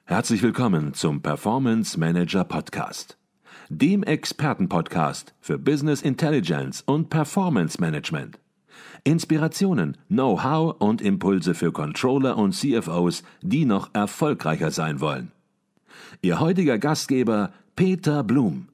Herzlich willkommen zum Performance Manager Podcast, dem Expertenpodcast für Business Intelligence und Performance Management. Inspirationen, Know-how und Impulse für Controller und CFOs, die noch erfolgreicher sein wollen. Ihr heutiger Gastgeber Peter Blum.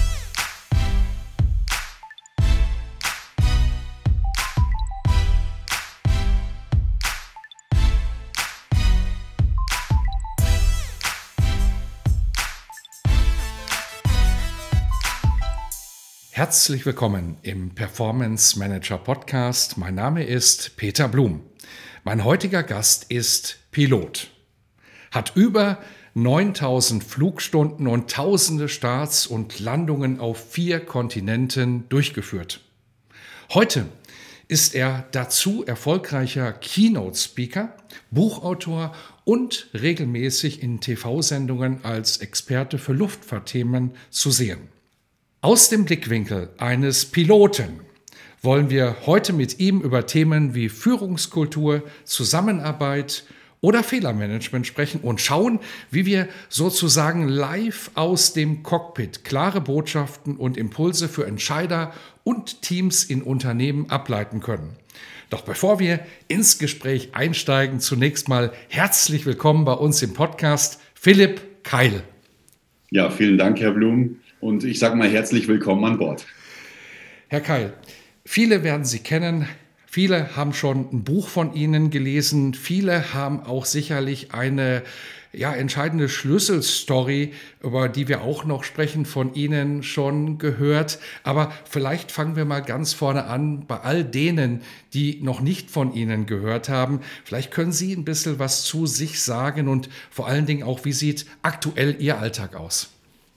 Herzlich willkommen im Performance Manager Podcast. Mein Name ist Peter Blum. Mein heutiger Gast ist Pilot. Hat über 9000 Flugstunden und tausende Starts und Landungen auf 4 Kontinenten durchgeführt. Heute ist er dazu erfolgreicher Keynote-Speaker, Buchautor und regelmäßig in TV-Sendungen als Experte für Luftfahrtthemen zu sehen. Aus dem Blickwinkel eines Piloten wollen wir heute mit ihm über Themen wie Führungskultur, Zusammenarbeit oder Fehlermanagement sprechen und schauen, wie wir sozusagen live aus dem Cockpit klare Botschaften und Impulse für Entscheider und Teams in Unternehmen ableiten können. Doch bevor wir ins Gespräch einsteigen, zunächst mal herzlich willkommen bei uns im Podcast, Philipp Keil. Ja, vielen Dank, Herr Blum. Und ich sage mal herzlich willkommen an Bord. Herr Keil, viele werden Sie kennen, viele haben schon ein Buch von Ihnen gelesen, viele haben auch sicherlich eine entscheidende Schlüsselstory, über die wir auch noch sprechen, von Ihnen schon gehört. Aber vielleicht fangen wir mal ganz vorne an, bei all denen, die noch nicht von Ihnen gehört haben. Vielleicht können Sie ein bisschen was zu sich sagen und vor allen Dingen auch, wie sieht aktuell Ihr Alltag aus?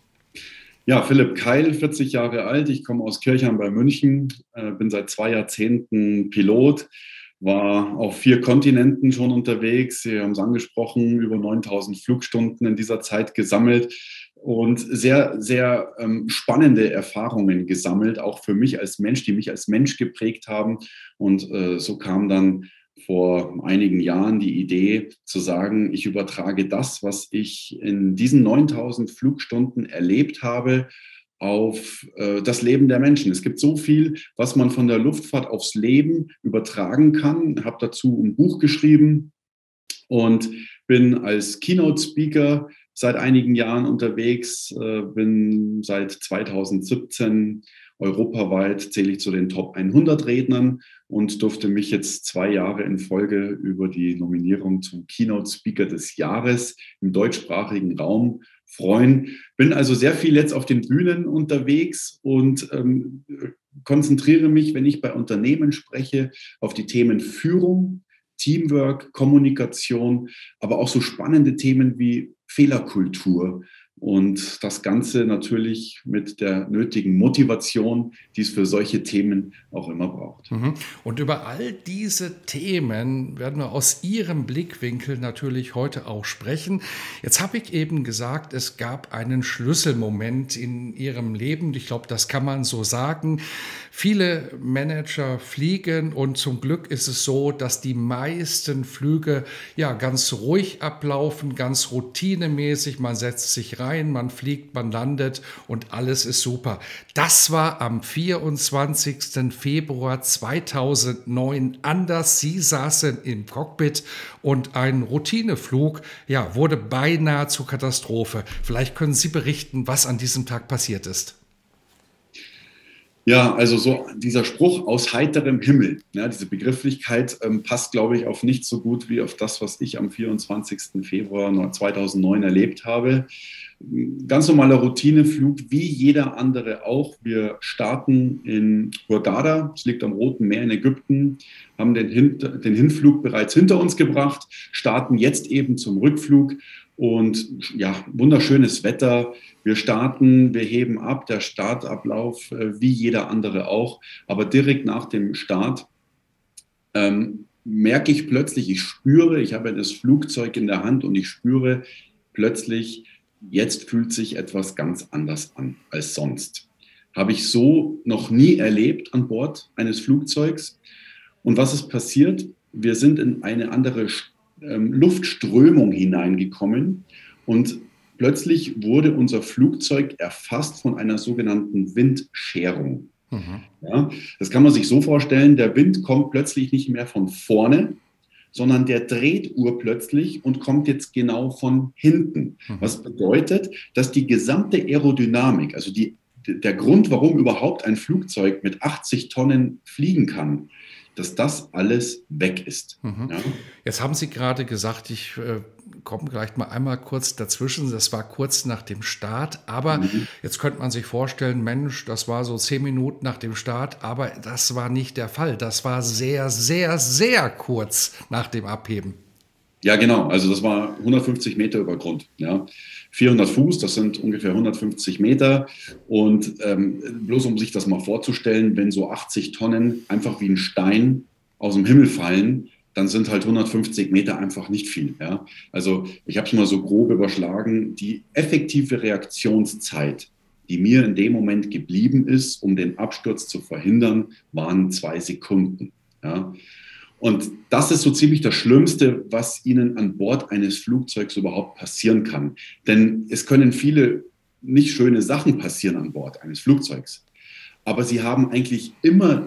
Ja, Philipp Keil, 40 Jahre alt. Ich komme aus Kirchheim bei München, bin seit 2 Jahrzehnten Pilot, war auf 4 Kontinenten schon unterwegs. Sie haben es angesprochen, über 9000 Flugstunden in dieser Zeit gesammelt und sehr, sehr spannende Erfahrungen gesammelt, auch für mich als Mensch, die mich als Mensch geprägt haben. Und so kam dann vor einigen Jahren die Idee zu sagen, ich übertrage das, was ich in diesen 9000 Flugstunden erlebt habe, auf das Leben der Menschen. Es gibt so viel, was man von der Luftfahrt aufs Leben übertragen kann. Ich habe dazu ein Buch geschrieben und bin als Keynote-Speaker seit einigen Jahren unterwegs, bin seit 2017 europaweit, zähle ich zu den Top 100 Rednern und durfte mich jetzt 2 Jahre in Folge über die Nominierung zum Keynote Speaker des Jahres im deutschsprachigen Raum freuen. Bin also sehr viel jetzt auf den Bühnen unterwegs und konzentriere mich, wenn ich bei Unternehmen spreche, auf die Themen Führung, Teamwork, Kommunikation, aber auch so spannende Themen wie Fehlerkultur. Und das Ganze natürlich mit der nötigen Motivation, die es für solche Themen auch immer braucht. Und über all diese Themen werden wir aus Ihrem Blickwinkel natürlich heute auch sprechen. Jetzt habe ich eben gesagt, es gab einen Schlüsselmoment in Ihrem Leben. Ich glaube, das kann man so sagen. Viele Manager fliegen und zum Glück ist es so, dass die meisten Flüge ganz ruhig ablaufen, ganz routinemäßig. Man setzt sich rein, man fliegt, man landet und alles ist super. Das war am 24. Februar 2009 anders. Sie saßen im Cockpit und ein Routineflug wurde beinahe zur Katastrophe. Vielleicht können Sie berichten, was an diesem Tag passiert ist. Ja, also so dieser Spruch aus heiterem Himmel, diese Begrifflichkeit passt, glaube ich, auf nicht so gut wie auf das, was ich am 24. Februar 2009 erlebt habe. Ganz normaler Routineflug, wie jeder andere auch. Wir starten in Hurghada, es liegt am Roten Meer in Ägypten, haben den Hinflug bereits hinter uns gebracht, starten jetzt eben zum Rückflug. Und wunderschönes Wetter. Wir starten, wir heben ab, der Startablauf wie jeder andere auch. Aber direkt nach dem Start merke ich plötzlich, ich habe das Flugzeug in der Hand und ich spüre plötzlich, jetzt fühlt sich etwas ganz anders an als sonst. Habe ich so noch nie erlebt an Bord eines Flugzeugs. Und was ist passiert? Wir sind in eine andere Luftströmung hineingekommen und plötzlich wurde unser Flugzeug erfasst von einer sogenannten Windscherung. Ja, das kann man sich so vorstellen, der Wind kommt plötzlich nicht mehr von vorne, sondern der dreht urplötzlich und kommt jetzt genau von hinten. Was bedeutet, dass die gesamte Aerodynamik, also der Grund, warum überhaupt ein Flugzeug mit 80 Tonnen fliegen kann, dass das alles weg ist. Ja? Jetzt haben Sie gerade gesagt, ich komme gleich mal einmal kurz dazwischen. Das war kurz nach dem Start, aber jetzt könnte man sich vorstellen, Mensch, das war so 10 Minuten nach dem Start, aber das war nicht der Fall. Das war sehr, sehr, sehr kurz nach dem Abheben. Ja, genau. Also das war 150 Meter über Grund. Ja. 400 Fuß, das sind ungefähr 150 Meter. Und bloß um sich das mal vorzustellen, wenn so 80 Tonnen einfach wie ein Stein aus dem Himmel fallen, dann sind halt 150 Meter einfach nicht viel. Ja. Also ich habe es mal so grob überschlagen. Die effektive Reaktionszeit, die mir in dem Moment geblieben ist, um den Absturz zu verhindern, waren 2 Sekunden. Ja. Und das ist so ziemlich das Schlimmste, was Ihnen an Bord eines Flugzeugs überhaupt passieren kann. Denn es können viele nicht schöne Sachen passieren an Bord eines Flugzeugs. Aber Sie haben eigentlich immer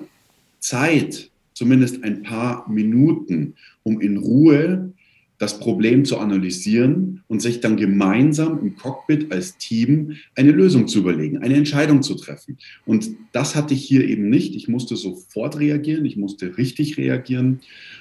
Zeit, zumindest ein paar Minuten, um in Ruhe das Problem zu analysieren und sich dann gemeinsam im Cockpit als Team eine Lösung zu überlegen, eine Entscheidung zu treffen. Und das hatte ich hier eben nicht. Ich musste sofort reagieren, ich musste richtig reagieren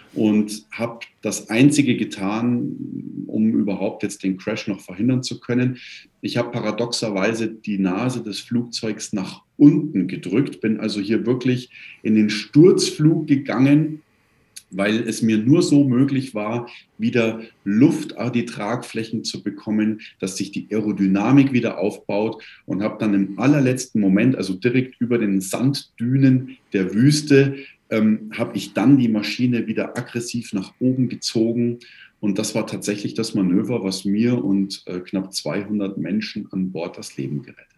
und habe das Einzige getan, um überhaupt jetzt den Crash noch verhindern zu können. Ich habe paradoxerweise die Nase des Flugzeugs nach unten gedrückt, bin also hier wirklich in den Sturzflug gegangen, weil es mir nur so möglich war, wieder Luft an die Tragflächen zu bekommen, dass sich die Aerodynamik wieder aufbaut und habe dann im allerletzten Moment, also direkt über den Sanddünen der Wüste, habe ich dann die Maschine wieder aggressiv nach oben gezogen. Und das war tatsächlich das Manöver, was mir und knapp 200 Menschen an Bord das Leben gerettet hat.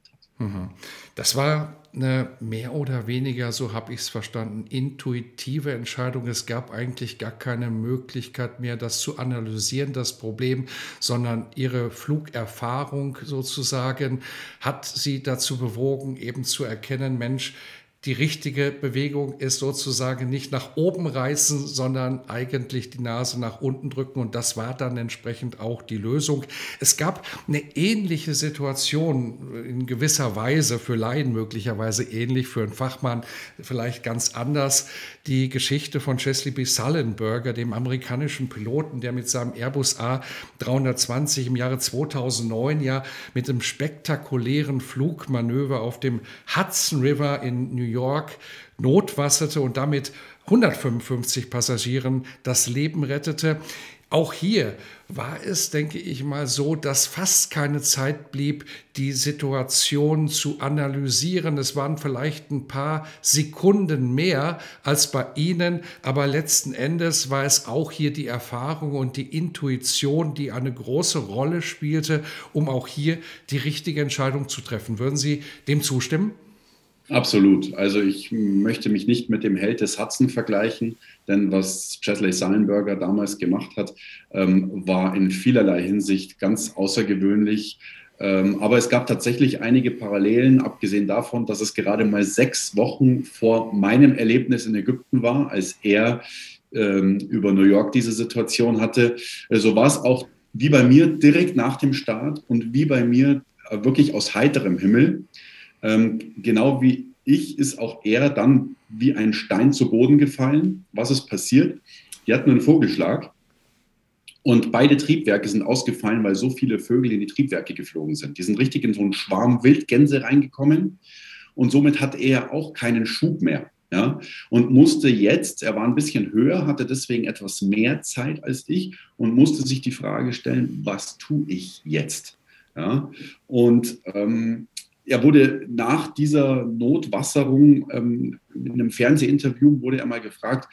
Das war eine mehr oder weniger, so habe ich es verstanden, intuitive Entscheidung. Es gab eigentlich gar keine Möglichkeit mehr, das zu analysieren, das Problem, sondern Ihre Flugerfahrung sozusagen hat Sie dazu bewogen, eben zu erkennen, Mensch, die richtige Bewegung ist sozusagen nicht nach oben reißen, sondern eigentlich die Nase nach unten drücken. Und das war dann entsprechend auch die Lösung. Es gab eine ähnliche Situation in gewisser Weise, für Laien möglicherweise ähnlich, für einen Fachmann vielleicht ganz anders. Die Geschichte von Chesley B. Sullenberger, dem amerikanischen Piloten, der mit seinem Airbus A320 im Jahre 2009 ja mit einem spektakulären Flugmanöver auf dem Hudson River in New York notwasserte und damit 155 Passagieren das Leben rettete. Auch hier war es, denke ich mal, so, dass fast keine Zeit blieb, die Situation zu analysieren. Es waren vielleicht ein paar Sekunden mehr als bei Ihnen, aber letzten Endes war es auch hier die Erfahrung und die Intuition, die eine große Rolle spielte, um auch hier die richtige Entscheidung zu treffen. Würden Sie dem zustimmen? Absolut. Also ich möchte mich nicht mit dem Held des Hudson vergleichen, denn was Chesley Sullenberger damals gemacht hat, war in vielerlei Hinsicht ganz außergewöhnlich. Aber es gab tatsächlich einige Parallelen, abgesehen davon, dass es gerade mal 6 Wochen vor meinem Erlebnis in Ägypten war, als er über New York diese Situation hatte. So war es auch wie bei mir direkt nach dem Start und wie bei mir wirklich aus heiterem Himmel. Genau wie ich ist auch er dann wie ein Stein zu Boden gefallen. Was ist passiert? Die hatten einen Vogelschlag und beide Triebwerke sind ausgefallen, weil so viele Vögel in die Triebwerke geflogen sind. Die sind richtig in so einen Schwarm Wildgänse reingekommen und somit hat er auch keinen Schub mehr. Ja, und musste jetzt, er war ein bisschen höher, hatte deswegen etwas mehr Zeit als ich und musste sich die Frage stellen, was tue ich jetzt? Ja, und er wurde nach dieser Notwasserung in einem Fernsehinterview wurde er mal gefragt,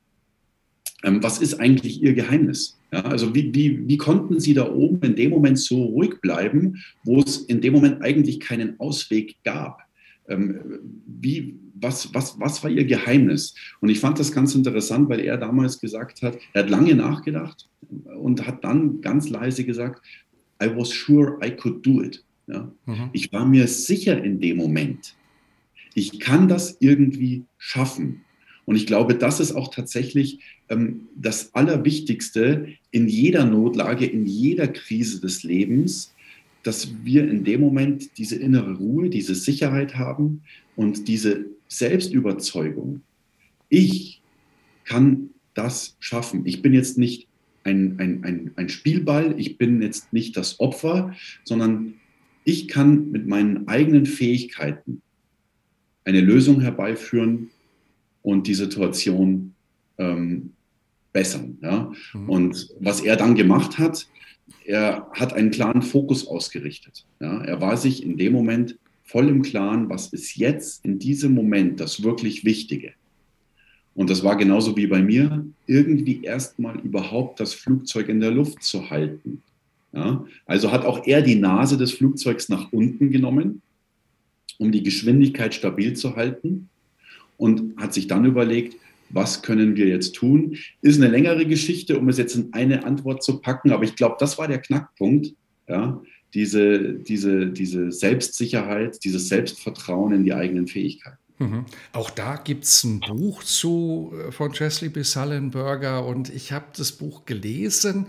was ist eigentlich Ihr Geheimnis? Ja, also wie konnten Sie da oben in dem Moment so ruhig bleiben, wo es in dem Moment eigentlich keinen Ausweg gab? Was war Ihr Geheimnis? Und ich fand das ganz interessant, weil er damals gesagt hat, er hat lange nachgedacht und hat dann ganz leise gesagt, I was sure I could do it. Ja? Ich war mir sicher in dem Moment, ich kann das irgendwie schaffen. Und ich glaube, das ist auch tatsächlich das Allerwichtigste in jeder Notlage, in jeder Krise des Lebens, dass wir in dem Moment diese innere Ruhe, diese Sicherheit haben und diese Selbstüberzeugung. Ich kann das schaffen. Ich bin jetzt nicht ein Spielball, ich bin jetzt nicht das Opfer, sondern ich kann mit meinen eigenen Fähigkeiten eine Lösung herbeiführen und die Situation bessern. Ja? Und was er dann gemacht hat, er hat einen klaren Fokus ausgerichtet. Ja? Er war sich in dem Moment voll im Klaren, was ist jetzt in diesem Moment das wirklich Wichtige. Und das war genauso wie bei mir, irgendwie erstmal überhaupt das Flugzeug in der Luft zu halten. Ja? Also hat auch er die Nase des Flugzeugs nach unten genommen, um die Geschwindigkeit stabil zu halten und hat sich dann überlegt, was können wir jetzt tun? Ist eine längere Geschichte, um es jetzt in eine Antwort zu packen, aber ich glaube, das war der Knackpunkt, ja? Diese Selbstsicherheit, dieses Selbstvertrauen in die eigenen Fähigkeiten. Auch da gibt es ein Buch von Chesley B. Sullenberger und ich habe das Buch gelesen.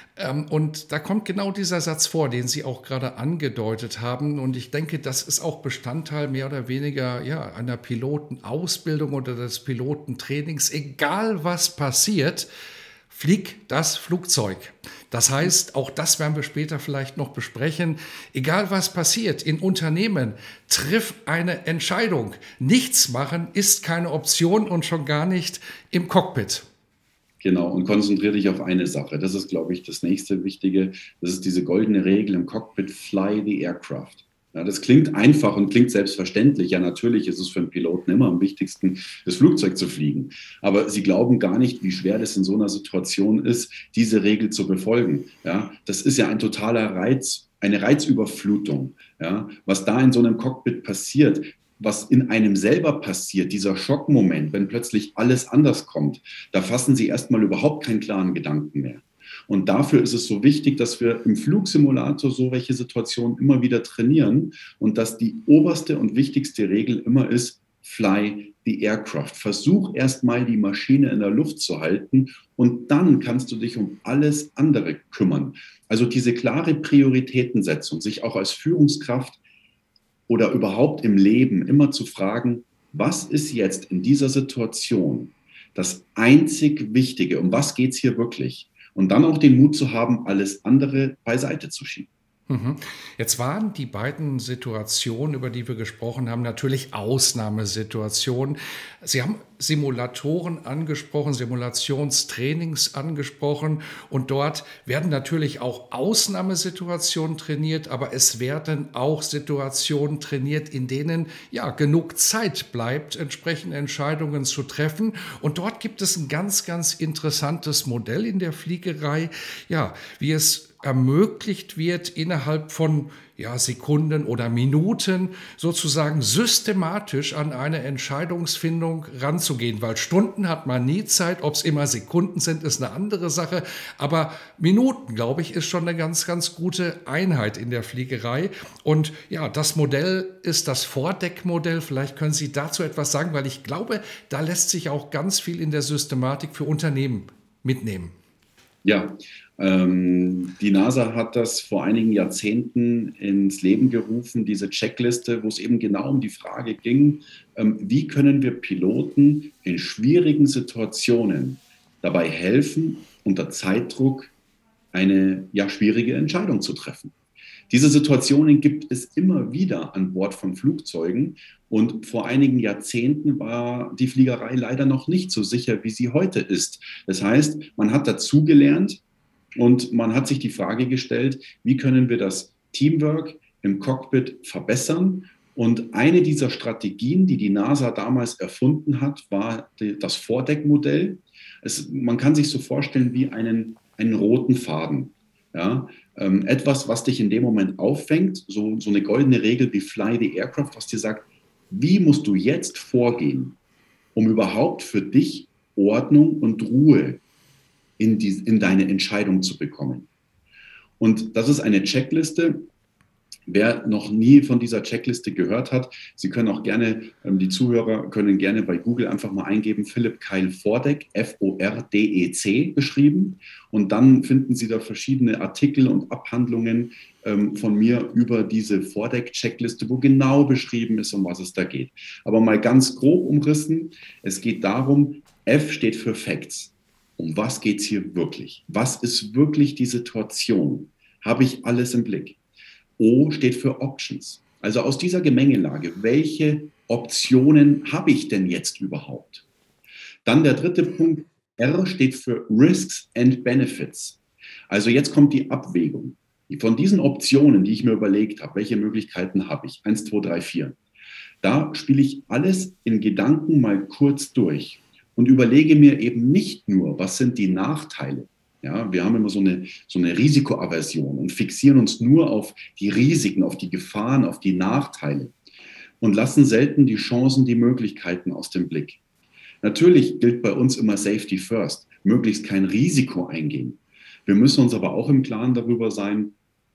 Und da kommt genau dieser Satz vor, den Sie auch gerade angedeutet haben. Und ich denke, das ist auch Bestandteil mehr oder weniger einer Pilotenausbildung oder des Pilotentrainings. Egal was passiert, flieg das Flugzeug. Das heißt, auch das werden wir später vielleicht noch besprechen. Egal was passiert in Unternehmen, triff eine Entscheidung. Nichts machen ist keine Option und schon gar nicht im Cockpit. Genau, und konzentriere dich auf eine Sache. Das ist, glaube ich, das nächste Wichtige. Das ist diese goldene Regel im Cockpit, fly the aircraft. Ja, das klingt einfach und klingt selbstverständlich. Ja, natürlich ist es für einen Piloten immer am wichtigsten, das Flugzeug zu fliegen. Aber sie glauben gar nicht, wie schwer das in so einer Situation ist, diese Regel zu befolgen. Ja, das ist ja ein totaler Reiz, eine Reizüberflutung. Ja, was da in so einem Cockpit passiert, was in einem selber passiert, dieser Schockmoment, wenn plötzlich alles anders kommt, da fassen Sie erstmal überhaupt keinen klaren Gedanken mehr. Und dafür ist es so wichtig, dass wir im Flugsimulator so welche Situationen immer wieder trainieren und dass die oberste und wichtigste Regel immer ist, fly the aircraft. Versuch erstmal die Maschine in der Luft zu halten und dann kannst du dich um alles andere kümmern. Also diese klare Prioritätensetzung, sich auch als Führungskraft oder überhaupt im Leben immer zu fragen, was ist jetzt in dieser Situation das einzig Wichtige, um was geht es hier wirklich? Und dann auch den Mut zu haben, alles andere beiseite zu schieben. Jetzt waren die beiden Situationen, über die wir gesprochen haben, natürlich Ausnahmesituationen. Sie haben Simulatoren angesprochen, Simulationstrainings angesprochen und dort werden natürlich auch Ausnahmesituationen trainiert, aber es werden auch Situationen trainiert, in denen genug Zeit bleibt, entsprechende Entscheidungen zu treffen. Und dort gibt es ein ganz, ganz interessantes Modell in der Fliegerei, wie es ermöglicht wird, innerhalb von Sekunden oder Minuten sozusagen systematisch an eine Entscheidungsfindung ranzugehen, weil Stunden hat man nie Zeit, ob es immer Sekunden sind, ist eine andere Sache, aber Minuten, glaube ich, ist schon eine ganz, ganz gute Einheit in der Fliegerei und das Modell ist das Vordeckmodell, vielleicht können Sie dazu etwas sagen, weil ich glaube, da lässt sich auch ganz viel in der Systematik für Unternehmen mitnehmen. Ja, die NASA hat das vor einigen Jahrzehnten ins Leben gerufen, diese Checkliste, wo es eben genau um die Frage ging, wie können wir Piloten in schwierigen Situationen dabei helfen, unter Zeitdruck eine schwierige Entscheidung zu treffen. Diese Situationen gibt es immer wieder an Bord von Flugzeugen und vor einigen Jahrzehnten war die Fliegerei leider noch nicht so sicher, wie sie heute ist. Das heißt, man hat dazugelernt und man hat sich die Frage gestellt, wie können wir das Teamwork im Cockpit verbessern? Und eine dieser Strategien, die die NASA damals erfunden hat, war das Vordeckmodell. Man kann sich so vorstellen wie einen roten Faden. Ja, etwas, was dich in dem Moment auffängt, so eine goldene Regel wie Fly the Aircraft, was dir sagt, wie musst du jetzt vorgehen, um überhaupt für dich Ordnung und Ruhe in deine Entscheidung zu bekommen. Und das ist eine Checkliste. Wer noch nie von dieser Checkliste gehört hat, Sie können auch gerne, die Zuhörer können gerne bei Google einfach mal eingeben, Philipp Keil Fordec, Fordec geschrieben. Und dann finden Sie da verschiedene Artikel und Abhandlungen von mir über diese Fordec-Checkliste, wo genau beschrieben ist, um was es da geht. Aber mal ganz grob umrissen, es geht darum, F steht für Facts. Um was geht es hier wirklich? Was ist wirklich die Situation? Habe ich alles im Blick? O steht für Options. Also aus dieser Gemengelage, welche Optionen habe ich denn jetzt überhaupt? Dann der dritte Punkt, R steht für Risks and Benefits. Also jetzt kommt die Abwägung. Von diesen Optionen, die ich mir überlegt habe, welche Möglichkeiten habe ich? 1, 2, 3, 4. Da spiele ich alles in Gedanken mal kurz durch und überlege mir eben nicht nur, was sind die Nachteile. Ja, wir haben immer so eine Risikoaversion und fixieren uns nur auf die Risiken, auf die Gefahren, auf die Nachteile und lassen selten die Chancen, die Möglichkeiten aus dem Blick. Natürlich gilt bei uns immer Safety first, möglichst kein Risiko eingehen. Wir müssen uns aber auch im Klaren darüber sein,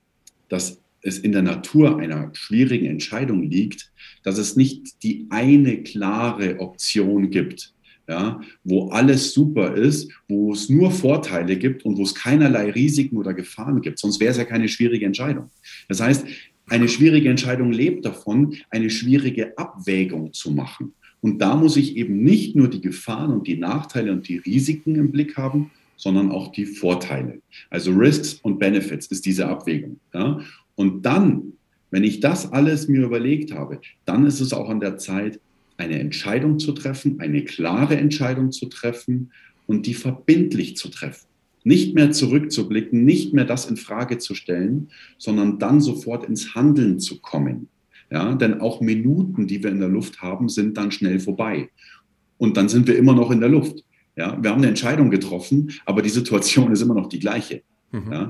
dass es in der Natur einer schwierigen Entscheidung liegt, dass es nicht die eine klare Option gibt, ja, wo alles super ist, wo es nur Vorteile gibt und wo es keinerlei Risiken oder Gefahren gibt. Sonst wäre es ja keine schwierige Entscheidung. Das heißt, eine schwierige Entscheidung lebt davon, eine schwierige Abwägung zu machen. Und da muss ich eben nicht nur die Gefahren und die Nachteile und die Risiken im Blick haben, sondern auch die Vorteile. Also Risks und Benefits ist diese Abwägung. Ja? Und dann, wenn ich das alles mir überlegt habe, dann ist es auch an der Zeit, eine Entscheidung zu treffen, eine klare Entscheidung zu treffen und die verbindlich zu treffen. Nicht mehr zurückzublicken, nicht mehr das in Frage zu stellen, sondern dann sofort ins Handeln zu kommen. Ja, denn auch Minuten, die wir in der Luft haben, sind dann schnell vorbei. Und dann sind wir immer noch in der Luft. Ja, wir haben eine Entscheidung getroffen, aber die Situation ist immer noch die gleiche. Ja,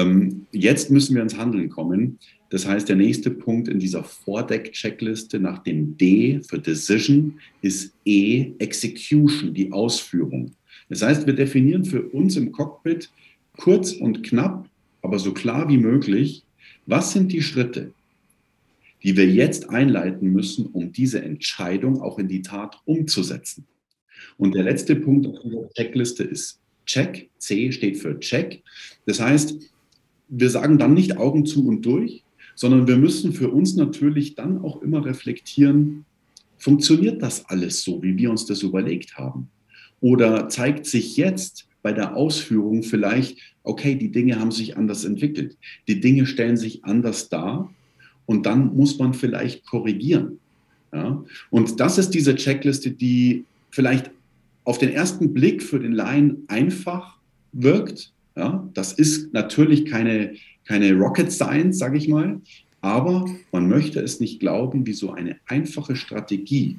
jetzt müssen wir ins Handeln kommen. Das heißt, der nächste Punkt in dieser Fordec-Checkliste nach dem D für Decision ist E, Execution, die Ausführung. Das heißt, wir definieren für uns im Cockpit kurz und knapp, aber so klar wie möglich, was sind die Schritte, die wir jetzt einleiten müssen, um diese Entscheidung auch in die Tat umzusetzen. Und der letzte Punkt auf der Checkliste ist Check. C steht für Check. Das heißt, wir sagen dann nicht Augen zu und durch, sondern wir müssen für uns natürlich dann auch immer reflektieren, funktioniert das alles so, wie wir uns das überlegt haben? Oder zeigt sich jetzt bei der Ausführung vielleicht, okay, die Dinge haben sich anders entwickelt, die Dinge stellen sich anders dar und dann muss man vielleicht korrigieren. Ja? Und das ist diese Checkliste, die vielleicht auf den ersten Blick für den Laien einfach wirkt. Ja, das ist natürlich keine Rocket Science, sage ich mal, aber man möchte es nicht glauben, wie so eine einfache Strategie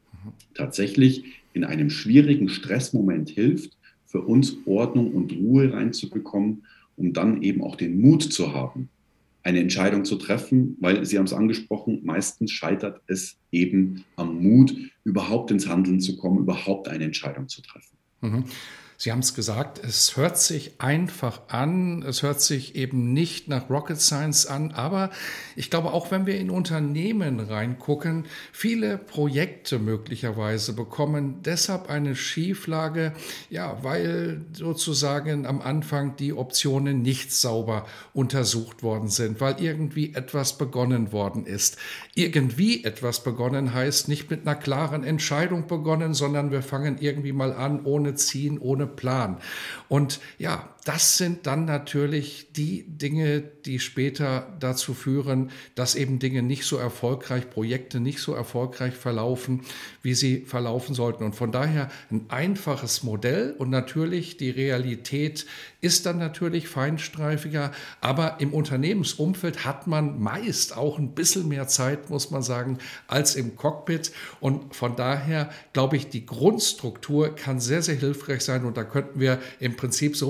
tatsächlich in einem schwierigen Stressmoment hilft, für uns Ordnung und Ruhe reinzubekommen, um dann eben auch den Mut zu haben, eine Entscheidung zu treffen, weil Sie haben es angesprochen, meistens scheitert es eben am Mut, überhaupt ins Handeln zu kommen, überhaupt eine Entscheidung zu treffen. Mhm. Sie haben es gesagt, es hört sich einfach an, es hört sich eben nicht nach Rocket Science an, aber ich glaube, auch wenn wir in Unternehmen reingucken, viele Projekte möglicherweise bekommen deshalb eine Schieflage, ja, weil sozusagen am Anfang die Optionen nicht sauber untersucht worden sind, weil irgendwie etwas begonnen worden ist. Irgendwie etwas begonnen heißt nicht mit einer klaren Entscheidung begonnen, sondern wir fangen irgendwie mal an, ohne Ziehen, ohne Plan. Und ja, das sind dann natürlich die Dinge, die später dazu führen, dass eben Dinge nicht so erfolgreich, Projekte nicht so erfolgreich verlaufen, wie sie verlaufen sollten. Und von daher ein einfaches Modell und natürlich die Realität ist dann natürlich feinstreifiger, aber im Unternehmensumfeld hat man meist auch ein bisschen mehr Zeit, muss man sagen, als im Cockpit. Und von daher glaube ich, die Grundstruktur kann sehr, sehr hilfreich sein und da könnten wir im Prinzip, so wie Sie es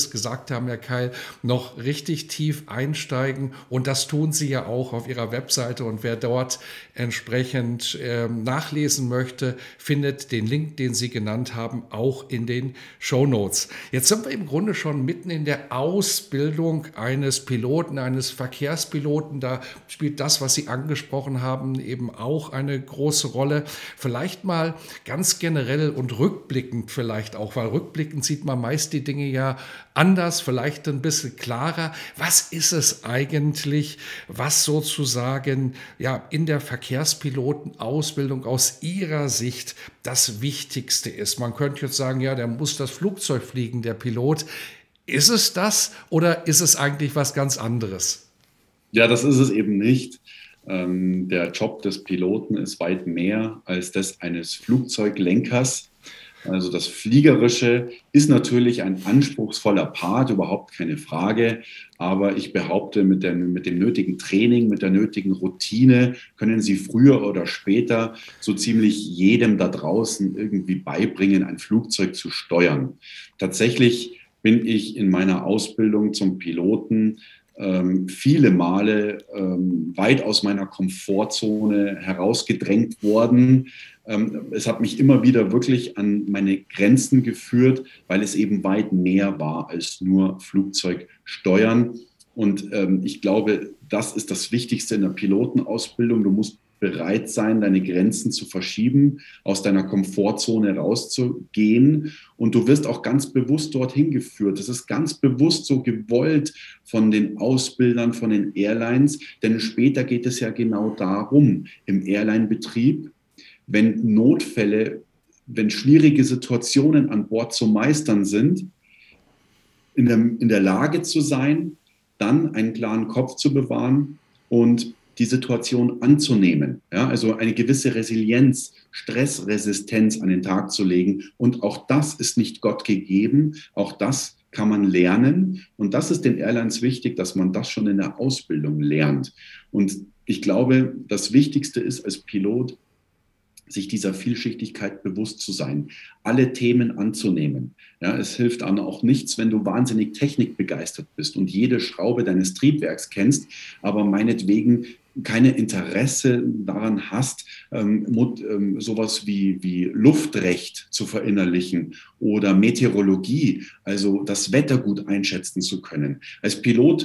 es gesagt haben, Herr Keil, noch richtig tief einsteigen. Und das tun Sie ja auch auf Ihrer Webseite. Und wer dort entsprechend nachlesen möchte, findet den Link, den Sie genannt haben, auch in den Shownotes. Jetzt sind wir im Grunde schon mitten in der Ausbildung eines Piloten, eines Verkehrspiloten. Da spielt das, was Sie angesprochen haben, eben auch eine große Rolle. Vielleicht mal ganz generell und rückblickend vielleicht auch, weil rückblickend sieht man meist die Dinge ja anders, vielleicht ein bisschen klarer. Was ist es eigentlich, was sozusagen ja in der Verkehrspilotenausbildung aus Ihrer Sicht das Wichtigste ist? Man könnte jetzt sagen, ja, der muss das Flugzeug fliegen, der Pilot. Ist es das oder ist es eigentlich was ganz anderes? Ja, das ist es eben nicht. Der Job des Piloten ist weit mehr als das eines Flugzeuglenkers. Also das Fliegerische ist natürlich ein anspruchsvoller Part, überhaupt keine Frage. Aber ich behaupte, mit dem nötigen Training, mit der nötigen Routine können Sie früher oder später so ziemlich jedem da draußen irgendwie beibringen, ein Flugzeug zu steuern. Tatsächlich bin ich in meiner Ausbildung zum Piloten viele Male weit aus meiner Komfortzone herausgedrängt worden. Es hat mich immer wieder wirklich an meine Grenzen geführt, weil es eben weit mehr war als nur Flugzeug steuern. Und ich glaube, das ist das Wichtigste in der Pilotenausbildung. Du musst bereit sein, deine Grenzen zu verschieben, aus deiner Komfortzone rauszugehen. Und du wirst auch ganz bewusst dorthin geführt. Das ist ganz bewusst so gewollt von den Ausbildern, von den Airlines. Denn später geht es ja genau darum, im Airline-Betrieb, wenn Notfälle, wenn schwierige Situationen an Bord zu meistern sind, in der Lage zu sein, dann einen klaren Kopf zu bewahren und die Situation anzunehmen. Ja, also eine gewisse Resilienz, Stressresistenz an den Tag zu legen. Und auch das ist nicht Gott gegeben. Auch das kann man lernen. Und das ist den Airlines wichtig, dass man das schon in der Ausbildung lernt. Und ich glaube, das Wichtigste ist als Pilot, sich dieser Vielschichtigkeit bewusst zu sein, alle Themen anzunehmen. Ja, es hilft dann auch nichts, wenn du wahnsinnig technikbegeistert bist und jede Schraube deines Triebwerks kennst, aber meinetwegen keine Interesse daran hast, sowas wie Luftrecht zu verinnerlichen oder Meteorologie, also das Wetter gut einschätzen zu können. Als Pilot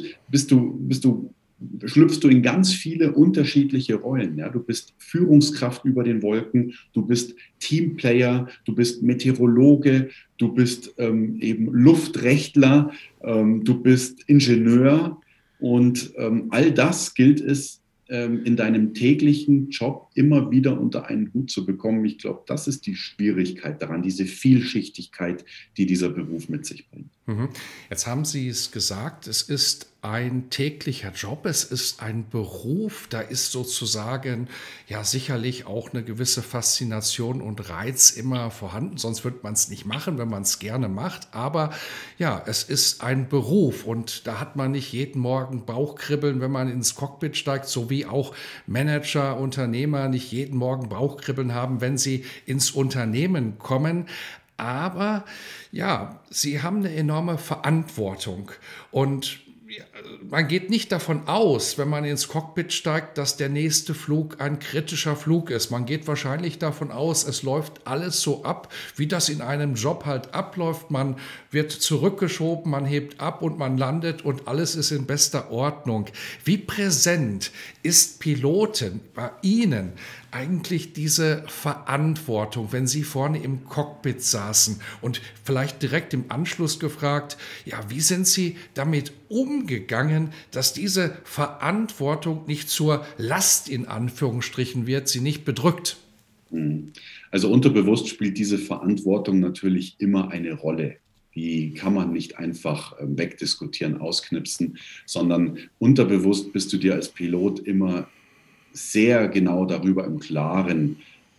schlüpfst du in ganz viele unterschiedliche Rollen. Ja? Du bist Führungskraft über den Wolken, du bist Teamplayer, du bist Meteorologe, du bist eben Luftrechtler, du bist Ingenieur und all das gilt es in deinem täglichen Job immer wieder unter einen Hut zu bekommen. Ich glaube, das ist die Schwierigkeit daran, diese Vielschichtigkeit, die dieser Beruf mit sich bringt. Jetzt haben Sie es gesagt, es ist ein täglicher Job, es ist ein Beruf, da ist sozusagen ja sicherlich auch eine gewisse Faszination und Reiz immer vorhanden, sonst würde man es nicht machen, wenn man es gerne macht, aber ja, es ist ein Beruf und da hat man nicht jeden Morgen Bauchkribbeln, wenn man ins Cockpit steigt, so wie auch Manager, Unternehmer nicht jeden Morgen Bauchkribbeln haben, wenn sie ins Unternehmen kommen. Aber ja, sie haben eine enorme Verantwortung und man geht nicht davon aus, wenn man ins Cockpit steigt, dass der nächste Flug ein kritischer Flug ist. Man geht wahrscheinlich davon aus, es läuft alles so ab, wie das in einem Job halt abläuft. Man wird zurückgeschoben, man hebt ab und man landet und alles ist in bester Ordnung. Wie präsent ist Piloten bei Ihnen eigentlich diese Verantwortung, wenn Sie vorne im Cockpit saßen? Und vielleicht direkt im Anschluss gefragt, ja, wie sind Sie damit umgegangen, dass diese Verantwortung nicht zur Last in Anführungsstrichen wird, Sie nicht bedrückt? Also unterbewusst spielt diese Verantwortung natürlich immer eine Rolle. Die kann man nicht einfach wegdiskutieren, ausknipsen, sondern unterbewusst bist du dir als Pilot immer sehr genau darüber im Klaren,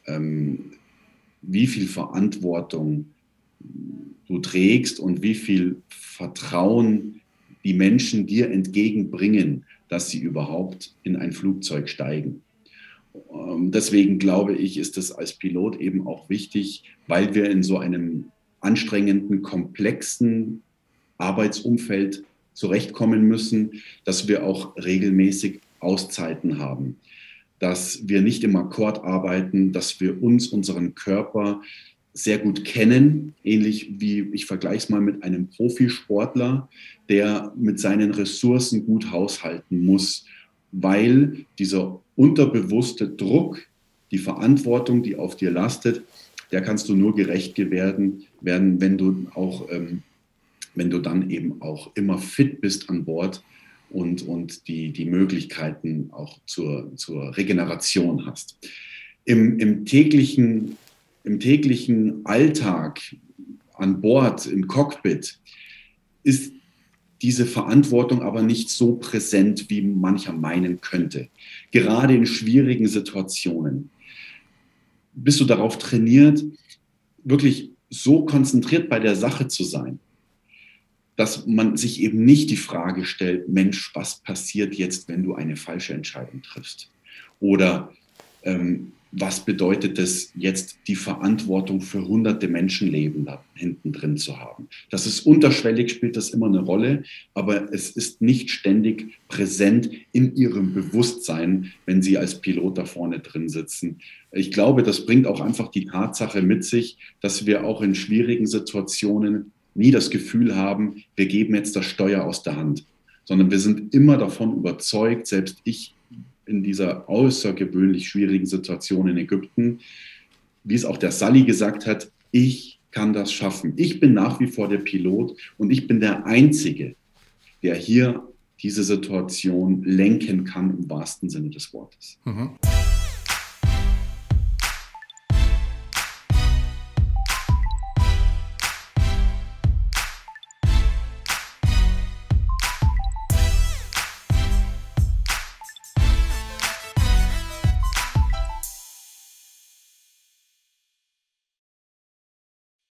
wie viel Verantwortung du trägst und wie viel Vertrauen die Menschen dir entgegenbringen, dass sie überhaupt in ein Flugzeug steigen. Deswegen glaube ich, ist es als Pilot eben auch wichtig, weil wir in so einem anstrengenden, komplexen Arbeitsumfeld zurechtkommen müssen, dass wir auch regelmäßig Auszeiten haben, dass wir nicht im Akkord arbeiten, dass wir unseren Körper sehr gut kennen, ähnlich wie, ich vergleiche es mal mit einem Profisportler, der mit seinen Ressourcen gut haushalten muss, weil dieser unterbewusste Druck, die Verantwortung, die auf dir lastet, der kannst du nur gerecht werden, wenn du dann eben auch immer fit bist an Bord und die Möglichkeiten auch zur Regeneration hast. Im täglichen Alltag an Bord, im Cockpit, ist diese Verantwortung aber nicht so präsent, wie mancher meinen könnte. Gerade in schwierigen Situationen bist du darauf trainiert, wirklich so konzentriert bei der Sache zu sein, dass man sich eben nicht die Frage stellt, Mensch, was passiert jetzt, wenn du eine falsche Entscheidung triffst? Oder was bedeutet es jetzt, die Verantwortung für hunderte Menschenleben da hinten drin zu haben? Das ist unterschwellig, spielt das immer eine Rolle, aber es ist nicht ständig präsent in ihrem Bewusstsein, wenn sie als Pilot da vorne drin sitzen. Ich glaube, das bringt auch einfach die Tatsache mit sich, dass wir auch in schwierigen Situationen nie das Gefühl haben, wir geben jetzt das Steuer aus der Hand, sondern wir sind immer davon überzeugt, selbst ich in dieser außergewöhnlich schwierigen Situation in Ägypten, wie es auch der Sully gesagt hat, ich kann das schaffen. Ich bin nach wie vor der Pilot und ich bin der Einzige, der hier diese Situation lenken kann im wahrsten Sinne des Wortes. Mhm.